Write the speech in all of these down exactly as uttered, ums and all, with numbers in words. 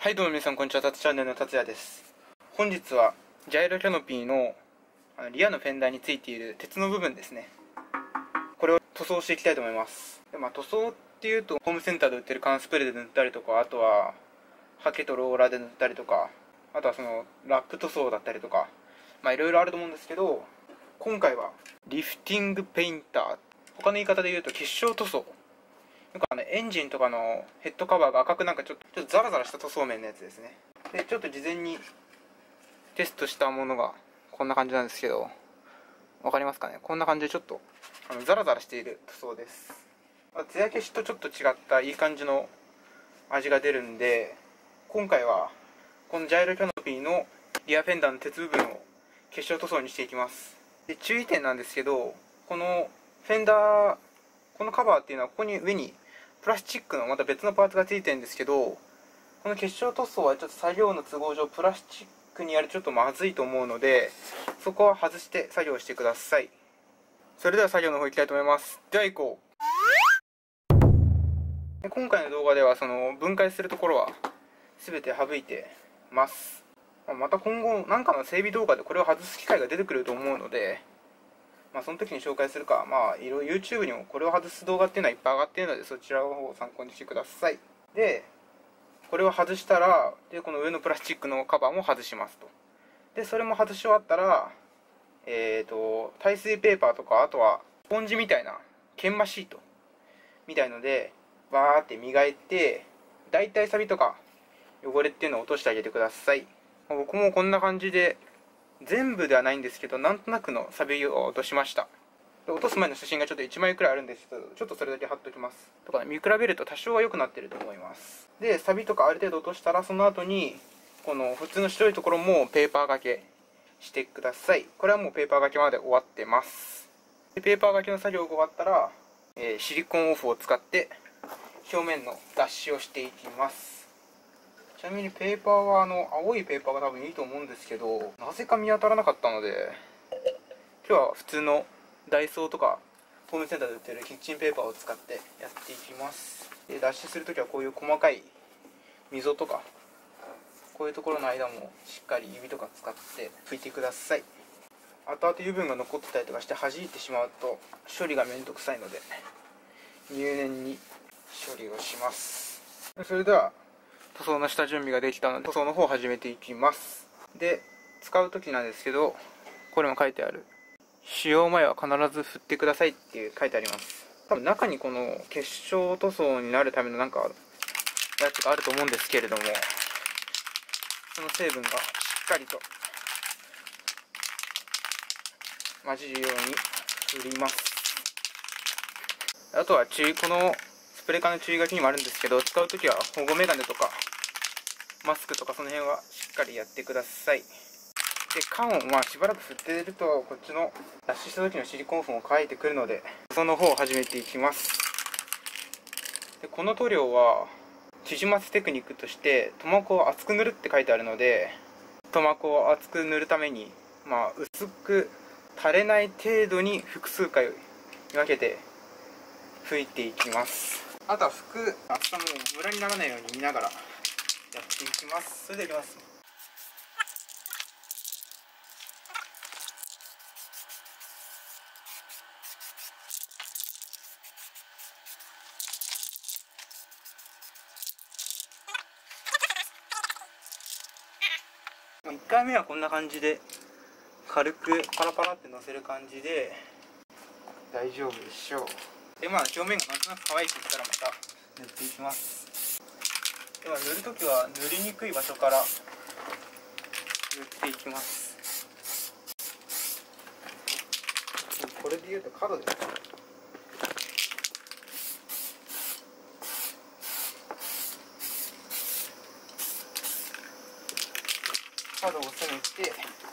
はい、どうも皆さんこんにちは。タツチャンネルの達也です。本日はジャイロキャノピーのリアのフェンダーについている鉄の部分ですね、これを塗装していきたいと思います。で、まあ、塗装っていうとホームセンターで売ってる缶スプレーで塗ったりとか、あとはハケとローラーで塗ったりとか、あとはそのラップ塗装だったりとか、まあいろいろあると思うんですけど、今回はリフティングペインター、他の言い方で言うと結晶塗装。なんかあのエンジンとかのヘッドカバーが赤くなんかちょっとちょっとザラザラした塗装面のやつですね。でちょっと事前にテストしたものがこんな感じなんですけど、わかりますかね。こんな感じでちょっとあのザラザラしている塗装です。艶消しとちょっと違ったいい感じの味が出るんで、今回はこのジャイロキャノピーのリアフェンダーの鉄部分を結晶塗装にしていきます。で注意点なんですけど、このフェンダー、このカバーっていうのはここに上にプラスチックのまた別のパーツがついてるんですけど、この結晶塗装はちょっと作業の都合上プラスチックにやるとちょっとまずいと思うので、そこは外して作業してください。それでは作業の方行きたいと思います。では行こう。で今回の動画ではその分解するところは全て省いてます。また今後何かの整備動画でこれを外す機会が出てくると思うので、まあ、その時に紹介するか、まあ、いろいろ YouTube にもこれを外す動画っていうのはいっぱい上がっているので、そちらの方を参考にしてください。で、これを外したら、で、この上のプラスチックのカバーも外しますと。で、それも外し終わったら、えーと、耐水ペーパーとか、あとは、スポンジみたいな、研磨シートみたいので、バーって磨いて、だいたいサビとか汚れっていうのを落としてあげてください。僕もこんな感じで、全部ではないんですけど、なんとなくのサビを落としました。落とす前の写真がちょっといちまいくらいあるんですけど、ちょっとそれだけ貼っときます。とか、ね、見比べると多少は良くなってると思います。で、サビとかある程度落としたら、その後にこの普通の白いところもペーパー掛けしてください。これはもうペーパー掛けまで終わってます。でペーパー掛けの作業が終わったら、えー、シリコンオフを使って表面の脱脂をしていきます。ちなみにペーパーはあの青いペーパーが多分いいと思うんですけど、なぜか見当たらなかったので、今日は普通のダイソーとかホームセンターで売ってるキッチンペーパーを使ってやっていきます。で脱脂するときはこういう細かい溝とかこういうところの間もしっかり指とか使って拭いてください。後々油分が残ってたりとかして弾いてしまうと処理がめんどくさいので入念に処理をします。それでは塗装の下準備ができたので塗装の方を始めていきます。で使う時なんですけど、これも書いてある使用前は必ず振ってくださいっていう書いてあります。多分中にこの結晶塗装になるためのなんかやつがあると思うんですけれども、その成分がしっかりと混じるように振ります。あとは注意、このスプレー缶の注意書きにもあるんですけど、使う時は保護メガネとかマスクとかその辺はしっかりやってください。で缶をまあしばらく振っているとこっちの脱脂した時のシリコン粉も乾いてくるので、その方を始めていきます。でこの塗料は縮ませテクニックとして塗膜を厚く塗るって書いてあるので、塗膜を厚く塗るためにまあ薄く垂れない程度に複数回に分けて拭いていきます。あとは拭く厚さもムラにならないように見ながらやっていきます。それではいきます。いっかいめはこんな感じで軽くパラパラってのせる感じで大丈夫でしょう。でまあ表面がなんとなく乾いてきたらまた塗っていきます。では塗るときは塗りにくい場所から塗っていきます。これでいうと角ですね。角を攻めて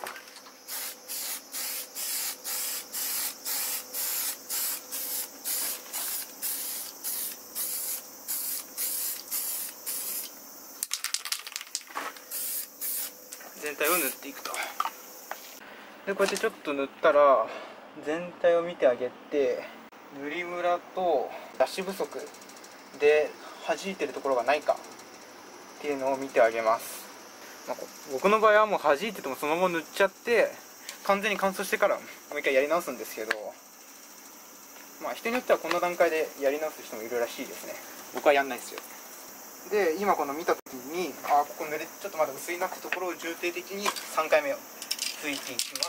全体を塗っていくと。でこうやってちょっと塗ったら全体を見てあげて、塗りムラと脱脂不足で弾いてるところがないかっっていうのを見てあげます。まあ、僕の場合はもう弾いててもそのまま塗っちゃって完全に乾燥してからもう一回やり直すんですけど、まあ人によってはこの段階でやり直す人もいるらしいですね。僕はやんないですよ。で今この見た時に、ああここ濡れちょっとまだ薄いなってところを重点的にさんかいめを拭いていきます。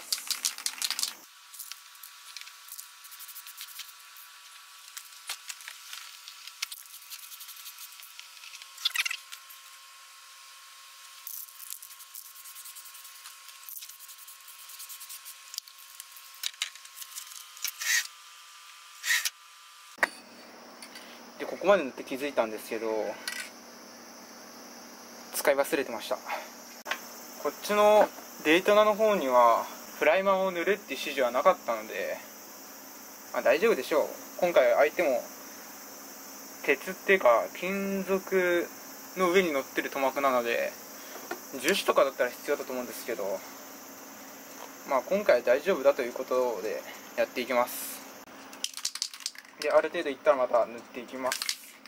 でここまで塗って気づいたんですけど、使い忘れてました。こっちのデイトナの方にはプライマーを塗るっていう指示はなかったので、まあ、大丈夫でしょう。今回相手も鉄っていうか金属の上に乗ってる塗膜なので、樹脂とかだったら必要だと思うんですけど、まあ今回は大丈夫だということでやっていきます。である程度いったらまた塗っていきます。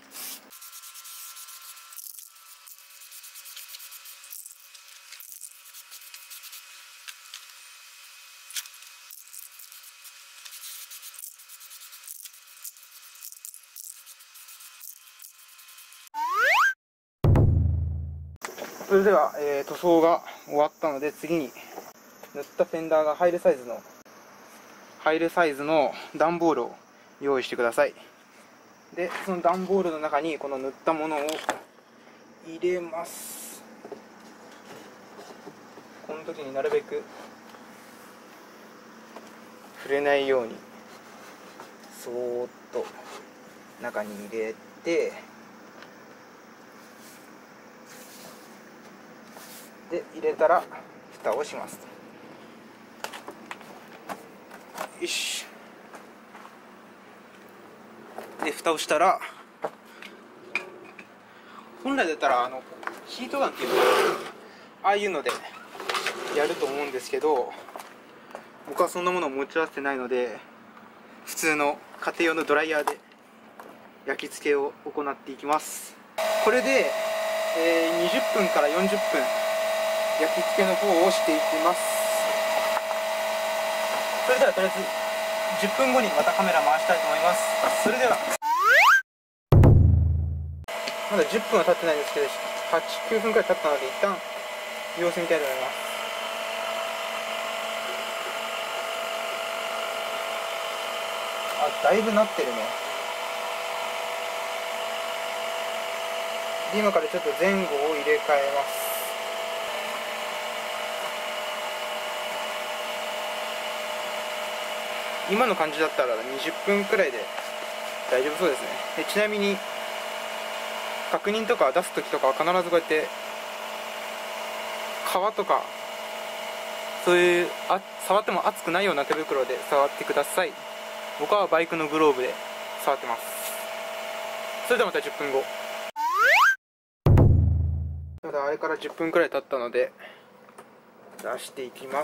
それでは、えー、塗装が終わったので、次に塗ったフェンダーが入るサイズの入るサイズの段ボールを用意してください。でその段ボールの中にこの塗ったものを入れます。この時になるべく触れないようにそーっと中に入れて、で入れたら蓋をします。よし。で蓋をしたら、本来だったらあのヒートガンっていうのああいうのでやると思うんですけど、僕はそんなものを持ち合わせてないので、普通の家庭用のドライヤーで焼き付けを行っていきます。これで、えー、にじゅっぷんからよんじゅっぷん焼き付けの方をしていきます。それではとりあえずじゅっぷんごにまたカメラ回したいと思います。それではまだじゅっぷんは経ってないんですけど、はち、きゅうふんくらい経ったので一旦様子見たいと思います。あ、だいぶなってるね。で今からちょっと前後を入れ替えます。今の感じだったらにじゅっぷんくらいで大丈夫そうですね。でちなみに確認とか出す時とかは必ずこうやって皮とかそういうあ触っても熱くないような手袋で触ってください。僕はバイクのグローブで触ってます。それではまたじゅっぷんご。まだあれからじゅっぷんくらい経ったので出していきます。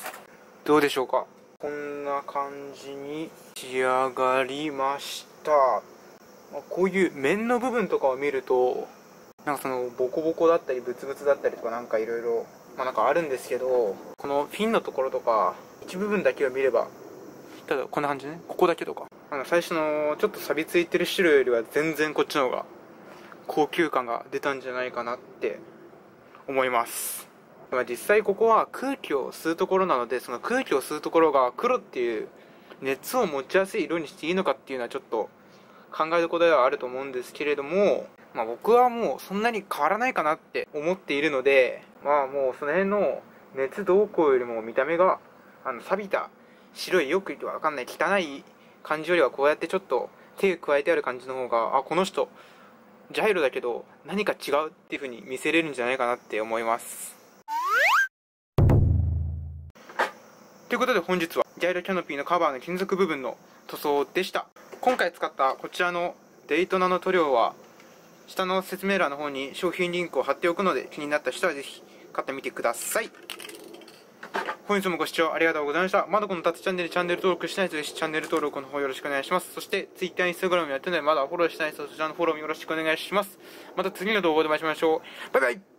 どうでしょうか。こんな感じに仕上がりました。こういう面の部分とかを見るとなんかそのボコボコだったりブツブツだったりとかなんかいろいろまあなんかあるんですけど、このフィンのところとか一部分だけを見れば、ただこんな感じね、ここだけとかあの最初のちょっと錆びついてる白よりは全然こっちの方が高級感が出たんじゃないかなって思います。実際ここは空気を吸うところなので、その空気を吸うところが黒っていう熱を持ちやすい色にしていいのかっていうのはちょっと考えどころではあると思うんですけれども、まあ、僕はもうそんなに変わらないかなって思っているので、まあもうその辺の熱動向よりも見た目があの錆びた白いよく言ってわかんない汚い感じよりはこうやってちょっと手を加えてある感じの方が、あこの人ジャイロだけど何か違うっていう風に見せれるんじゃないかなって思います。ということで本日はジャイロキャノピーのカバーの金属部分の塗装でした。今回使ったこちらのデイトナの塗料は下の説明欄の方に商品リンクを貼っておくので、気になった人はぜひ買ってみてください。 本日もご視聴ありがとうございました。まだこのタツチャンネルチャンネル登録してない人です。チャンネル登録の方よろしくお願いします。そして Twitter、Instagram やってるのでまだフォローしてない人そちらのフォローもよろしくお願いします。また次の動画でお会いしましょう。バイバイ。